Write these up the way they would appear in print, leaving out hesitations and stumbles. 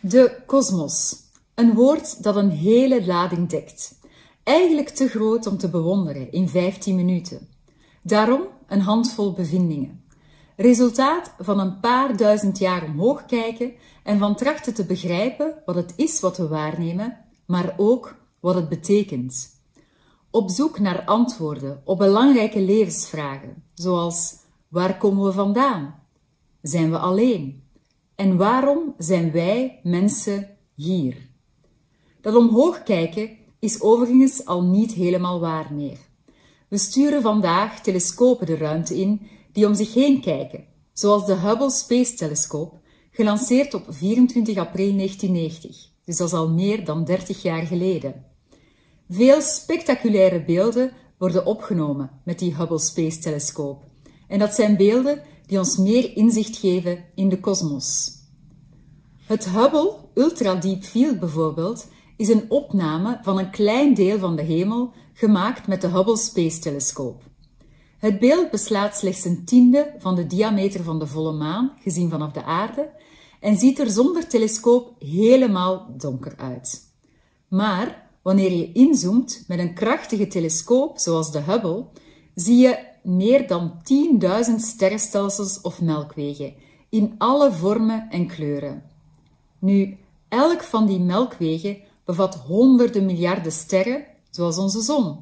De kosmos. Een woord dat een hele lading dekt. Eigenlijk te groot om te bewonderen in 15 minuten. Daarom een handvol bevindingen. Resultaat van een paar duizend jaar omhoog kijken en van trachten te begrijpen wat het is wat we waarnemen, maar ook wat het betekent. Op zoek naar antwoorden op belangrijke levensvragen, zoals waar komen we vandaan? Zijn we alleen? En waarom zijn wij, mensen, hier? Dat omhoog kijken is overigens al niet helemaal waar meer. We sturen vandaag telescopen de ruimte in die om zich heen kijken, zoals de Hubble Space Telescope, gelanceerd op 24 april 1990, dus dat is al meer dan 30 jaar geleden. Veel spectaculaire beelden worden opgenomen met die Hubble Space Telescope. En dat zijn beelden die ons meer inzicht geven in de kosmos. Het Hubble Ultra Deep Field bijvoorbeeld is een opname van een klein deel van de hemel gemaakt met de Hubble Space Telescope. Het beeld beslaat slechts een tiende van de diameter van de volle maan, gezien vanaf de aarde, en ziet er zonder telescoop helemaal donker uit. Maar wanneer je inzoomt met een krachtige telescoop, zoals de Hubble, zie je meer dan 10.000 sterrenstelsels of melkwegen, in alle vormen en kleuren. Nu, elk van die melkwegen bevat honderden miljarden sterren, zoals onze zon.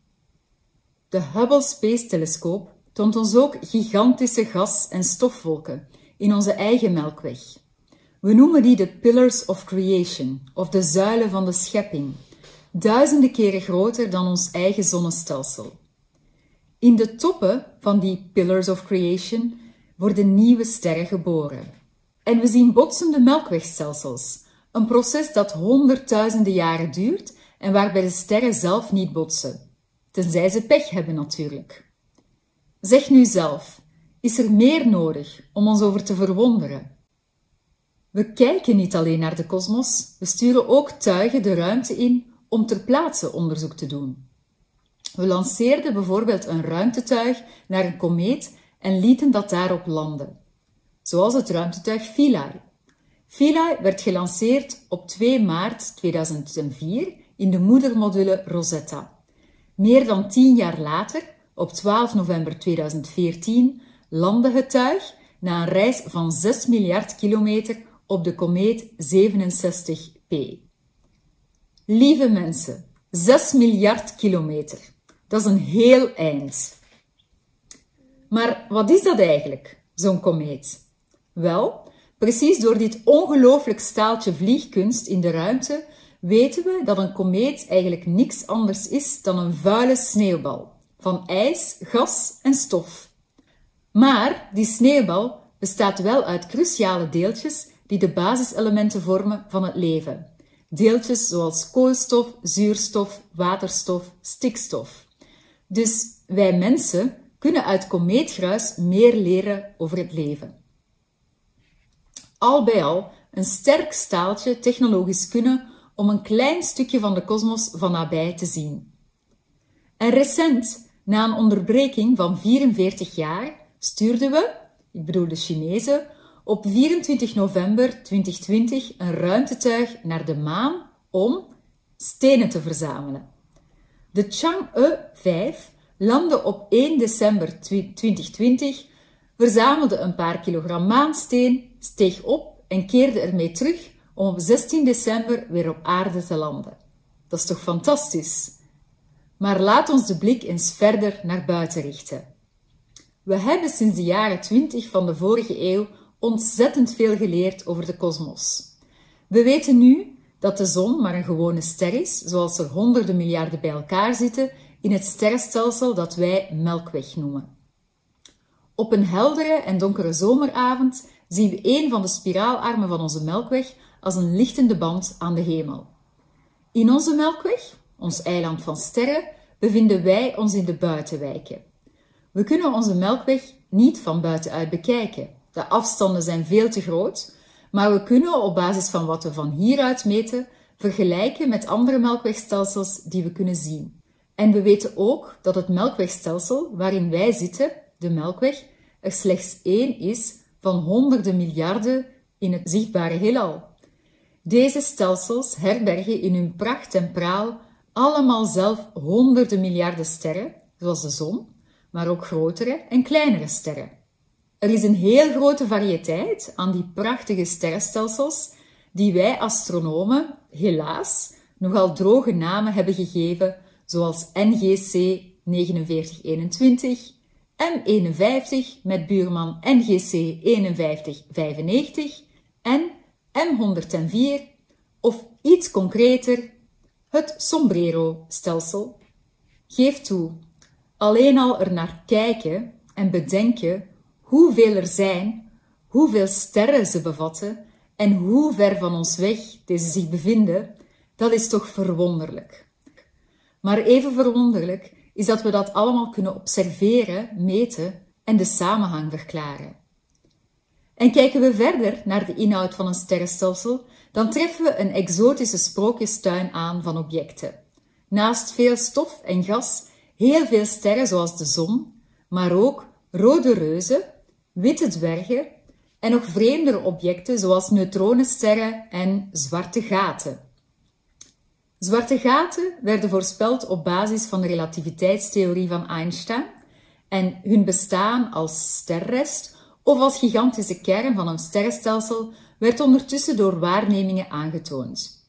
De Hubble Space Telescope toont ons ook gigantische gas- en stofwolken in onze eigen melkweg. We noemen die de Pillars of Creation, of de zuilen van de schepping, duizenden keren groter dan ons eigen zonnestelsel. In de toppen van die Pillars of Creation worden nieuwe sterren geboren. En we zien botsende melkwegstelsels, een proces dat honderdduizenden jaren duurt en waarbij de sterren zelf niet botsen. Tenzij ze pech hebben natuurlijk. Zeg nu zelf, is er meer nodig om ons over te verwonderen? We kijken niet alleen naar de kosmos, we sturen ook tuigen de ruimte in om ter plaatse onderzoek te doen. We lanceerden bijvoorbeeld een ruimtetuig naar een komeet en lieten dat daarop landen. Zoals het ruimtetuig Philae. Philae werd gelanceerd op 2 maart 2004 in de moedermodule Rosetta. Meer dan 10 jaar later, op 12 november 2014, landde het tuig na een reis van 6 miljard kilometer op de komeet 67P. Lieve mensen, 6 miljard kilometer. Dat is een heel eind. Maar wat is dat eigenlijk, zo'n komeet? Wel, precies door dit ongelooflijk staaltje vliegkunst in de ruimte weten we dat een komeet eigenlijk niks anders is dan een vuile sneeuwbal van ijs, gas en stof. Maar die sneeuwbal bestaat wel uit cruciale deeltjes die de basiselementen vormen van het leven. Deeltjes zoals koolstof, zuurstof, waterstof, stikstof. Dus wij mensen kunnen uit komeetgruis meer leren over het leven. Al bij al een sterk staaltje technologisch kunnen om een klein stukje van de kosmos van nabij te zien. En recent, na een onderbreking van 44 jaar, stuurden we, ik bedoel de Chinezen, op 24 november 2020 een ruimtetuig naar de maan om stenen te verzamelen. De Chang'e 5 landde op 1 december 2020, verzamelde een paar kilogram maansteen, steeg op en keerde ermee terug om op 16 december weer op aarde te landen. Dat is toch fantastisch? Maar laat ons de blik eens verder naar buiten richten. We hebben sinds de jaren 20 van de vorige eeuw ontzettend veel geleerd over de kosmos. We weten nu dat de zon maar een gewone ster is, zoals er honderden miljarden bij elkaar zitten in het sterrenstelsel dat wij Melkweg noemen. Op een heldere en donkere zomeravond zien we een van de spiraalarmen van onze Melkweg als een lichtende band aan de hemel. In onze Melkweg, ons eiland van sterren, bevinden wij ons in de buitenwijken. We kunnen onze Melkweg niet van buitenuit bekijken. De afstanden zijn veel te groot, maar we kunnen op basis van wat we van hieruit meten vergelijken met andere melkwegstelsels die we kunnen zien. En we weten ook dat het melkwegstelsel waarin wij zitten, de Melkweg, er slechts één is van honderden miljarden in het zichtbare heelal. Deze stelsels herbergen in hun pracht en praal allemaal zelf honderden miljarden sterren, zoals de zon, maar ook grotere en kleinere sterren. Er is een heel grote variëteit aan die prachtige sterrenstelsels die wij astronomen, helaas, nogal droge namen hebben gegeven, zoals NGC 4921, M51 met buurman NGC 5195 en M104, of iets concreter, het Sombrero-stelsel. Geef toe, alleen al er naar kijken en bedenken hoeveel er zijn, hoeveel sterren ze bevatten en hoe ver van ons weg deze zich bevinden, dat is toch verwonderlijk. Maar even verwonderlijk is dat we dat allemaal kunnen observeren, meten en de samenhang verklaren. En kijken we verder naar de inhoud van een sterrenstelsel, dan treffen we een exotische sprookjestuin aan van objecten. Naast veel stof en gas, heel veel sterren zoals de zon, maar ook rode reuzen, witte dwergen en nog vreemdere objecten zoals neutronensterren en zwarte gaten. Zwarte gaten werden voorspeld op basis van de relativiteitstheorie van Einstein en hun bestaan als sterrest of als gigantische kern van een sterrenstelsel werd ondertussen door waarnemingen aangetoond.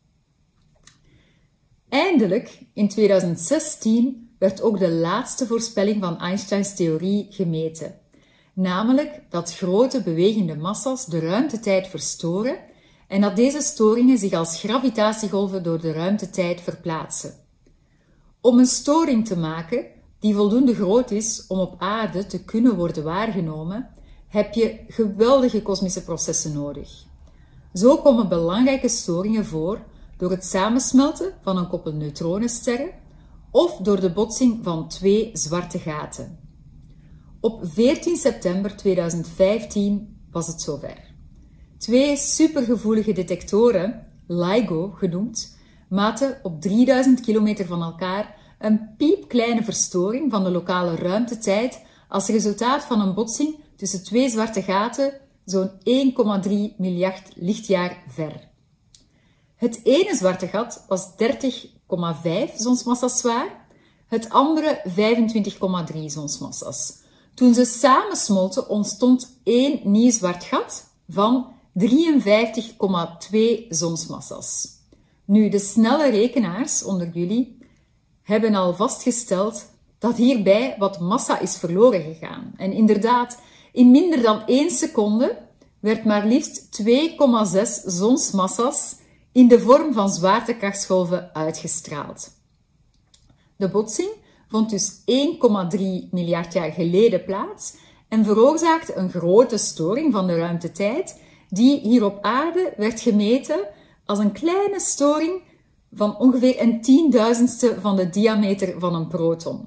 Eindelijk, in 2016, werd ook de laatste voorspelling van Einsteins theorie gemeten, namelijk dat grote bewegende massa's de ruimtetijd verstoren en dat deze storingen zich als gravitatiegolven door de ruimtetijd verplaatsen. Om een storing te maken die voldoende groot is om op aarde te kunnen worden waargenomen, heb je geweldige kosmische processen nodig. Zo komen belangrijke storingen voor door het samensmelten van een koppel neutronensterren of door de botsing van twee zwarte gaten. Op 14 september 2015 was het zover. Twee supergevoelige detectoren, LIGO genoemd, maten op 3000 kilometer van elkaar een piepkleine verstoring van de lokale ruimtetijd als resultaat van een botsing tussen twee zwarte gaten zo'n 1,3 miljard lichtjaar ver. Het ene zwarte gat was 30,5 zonsmassa's zwaar, het andere 25,3 zonsmassa's. Toen ze samensmolten ontstond één nieuw zwart gat van 53,2 zonsmassa's. Nu, de snelle rekenaars onder jullie hebben al vastgesteld dat hierbij wat massa is verloren gegaan. En inderdaad, in minder dan 1 seconde werd maar liefst 2,6 zonsmassa's in de vorm van zwaartekrachtsgolven uitgestraald. De botsing vond dus 1,3 miljard jaar geleden plaats en veroorzaakte een grote storing van de ruimtetijd die hier op aarde werd gemeten als een kleine storing van ongeveer een 10.000ste van de diameter van een proton.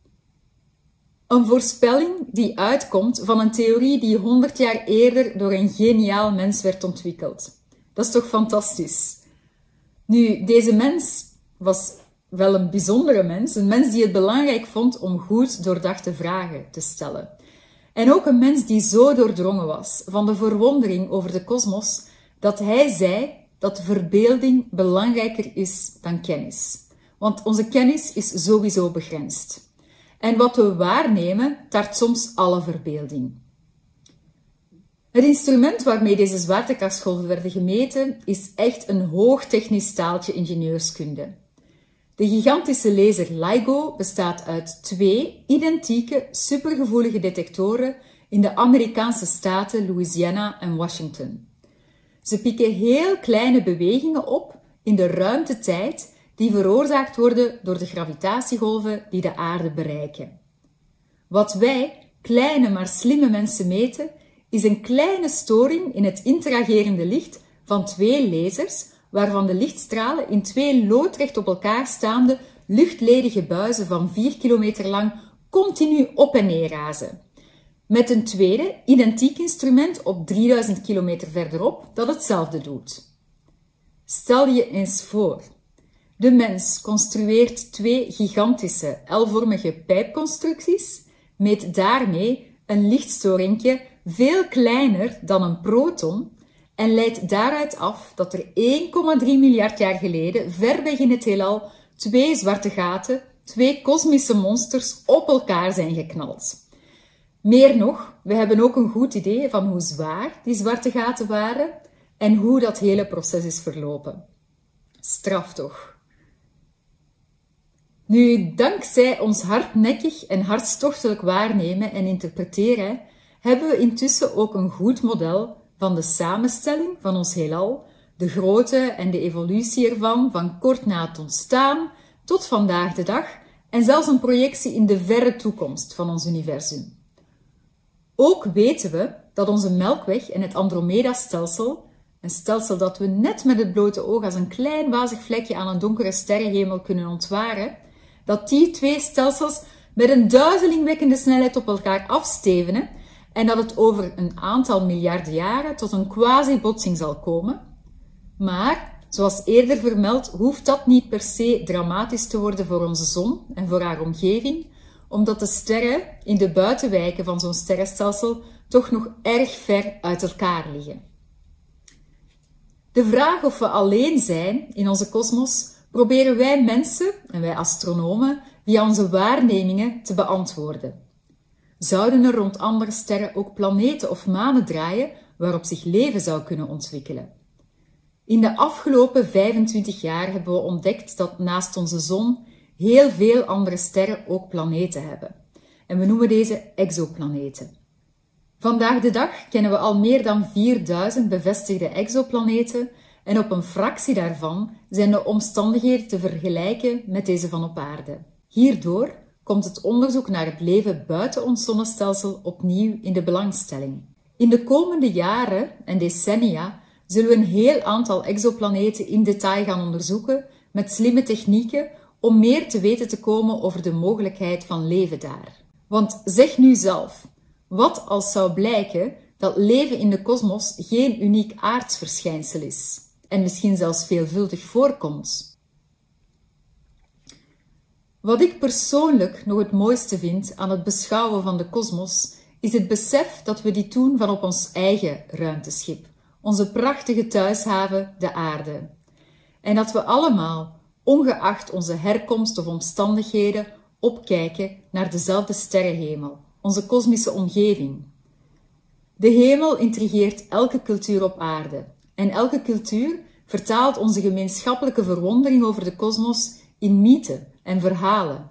Een voorspelling die uitkomt van een theorie die 100 jaar eerder door een geniaal mens werd ontwikkeld. Dat is toch fantastisch? Nu, deze mens was wel een bijzondere mens, een mens die het belangrijk vond om goed doordachte vragen te stellen. En ook een mens die zo doordrongen was van de verwondering over de kosmos, dat hij zei dat verbeelding belangrijker is dan kennis. Want onze kennis is sowieso begrensd. En wat we waarnemen, tart soms alle verbeelding. Het instrument waarmee deze zwaartekrachtsgolven werden gemeten, is echt een hoogtechnisch staaltje ingenieurskunde. De gigantische laser LIGO bestaat uit 2 identieke, supergevoelige detectoren in de Amerikaanse staten Louisiana en Washington. Ze pikken heel kleine bewegingen op in de ruimtetijd die veroorzaakt worden door de gravitatiegolven die de aarde bereiken. Wat wij, kleine maar slimme mensen, meten, is een kleine storing in het interagerende licht van 2 lasers, waarvan de lichtstralen in 2 loodrecht op elkaar staande luchtledige buizen van 4 kilometer lang continu op en neer razen. Met een tweede, identiek instrument op 3000 kilometer verderop dat hetzelfde doet. Stel je eens voor, de mens construeert 2 gigantische L-vormige pijpconstructies, meet daarmee een lichtstoringje veel kleiner dan een proton en leidt daaruit af dat er 1,3 miljard jaar geleden ver weg in het heelal 2 zwarte gaten, 2 kosmische monsters op elkaar zijn geknald. Meer nog, we hebben ook een goed idee van hoe zwaar die zwarte gaten waren en hoe dat hele proces is verlopen. Straf toch? Nu, dankzij ons hardnekkig en hartstochtelijk waarnemen en interpreteren, hebben we intussen ook een goed model van de samenstelling van ons heelal, de grootte en de evolutie ervan, van kort na het ontstaan tot vandaag de dag, en zelfs een projectie in de verre toekomst van ons universum. Ook weten we dat onze Melkweg en het Andromeda-stelsel, een stelsel dat we net met het blote oog als een klein wazig vlekje aan een donkere sterrenhemel kunnen ontwaren, dat die 2 stelsels met een duizelingwekkende snelheid op elkaar afstevenen en dat het over een aantal miljarden jaren tot een quasi-botsing zal komen. Maar, zoals eerder vermeld, hoeft dat niet per se dramatisch te worden voor onze zon en voor haar omgeving, omdat de sterren in de buitenwijken van zo'n sterrenstelsel toch nog erg ver uit elkaar liggen. De vraag of we alleen zijn in onze kosmos proberen wij mensen en wij astronomen via onze waarnemingen te beantwoorden. Zouden er rond andere sterren ook planeten of manen draaien waarop zich leven zou kunnen ontwikkelen? In de afgelopen 25 jaar hebben we ontdekt dat naast onze zon heel veel andere sterren ook planeten hebben. En we noemen deze exoplaneten. Vandaag de dag kennen we al meer dan 4000 bevestigde exoplaneten en op een fractie daarvan zijn de omstandigheden te vergelijken met deze van op aarde. Hierdoor komt het onderzoek naar het leven buiten ons zonnestelsel opnieuw in de belangstelling. In de komende jaren en decennia zullen we een heel aantal exoplaneten in detail gaan onderzoeken met slimme technieken om meer te weten te komen over de mogelijkheid van leven daar. Want zeg nu zelf, wat als zou blijken dat leven in de kosmos geen uniek aards verschijnsel is en misschien zelfs veelvuldig voorkomt? Wat ik persoonlijk nog het mooiste vind aan het beschouwen van de kosmos is het besef dat we dit doen van op ons eigen ruimteschip, onze prachtige thuishaven, de aarde. En dat we allemaal, ongeacht onze herkomst of omstandigheden, opkijken naar dezelfde sterrenhemel, onze kosmische omgeving. De hemel intrigeert elke cultuur op aarde en elke cultuur vertaalt onze gemeenschappelijke verwondering over de kosmos in mythen en verhalen.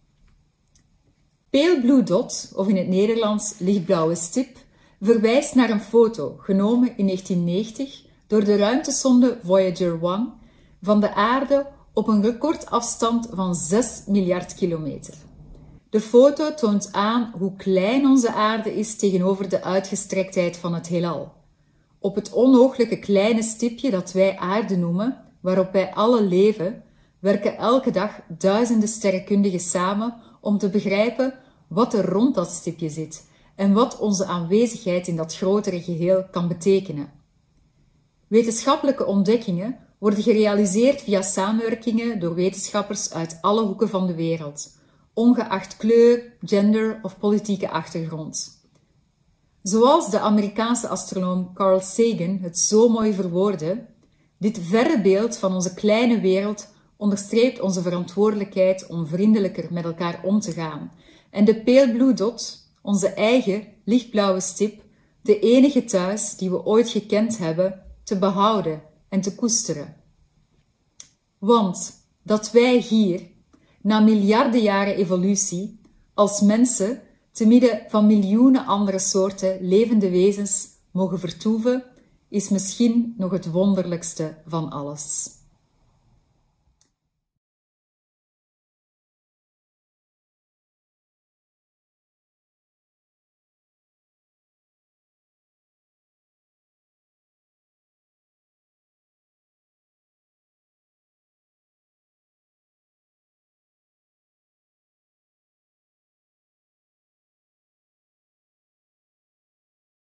Pale Blue Dot, of in het Nederlands lichtblauwe stip, verwijst naar een foto genomen in 1990 door de ruimtesonde Voyager 1 van de aarde op een recordafstand van 6 miljard kilometer. De foto toont aan hoe klein onze aarde is tegenover de uitgestrektheid van het heelal. Op het onooglijke kleine stipje dat wij aarde noemen, waarop wij alle leven, werken elke dag duizenden sterrenkundigen samen om te begrijpen wat er rond dat stipje zit en wat onze aanwezigheid in dat grotere geheel kan betekenen. Wetenschappelijke ontdekkingen worden gerealiseerd via samenwerkingen door wetenschappers uit alle hoeken van de wereld, ongeacht kleur, gender of politieke achtergrond. Zoals de Amerikaanse astronoom Carl Sagan het zo mooi verwoordde, dit verre beeld van onze kleine wereld onderstreept onze verantwoordelijkheid om vriendelijker met elkaar om te gaan en de Pale Blue Dot, onze eigen lichtblauwe stip, de enige thuis die we ooit gekend hebben, te behouden en te koesteren. Want dat wij hier, na miljarden jaren evolutie, als mensen, te midden van miljoenen andere soorten levende wezens mogen vertoeven, is misschien nog het wonderlijkste van alles.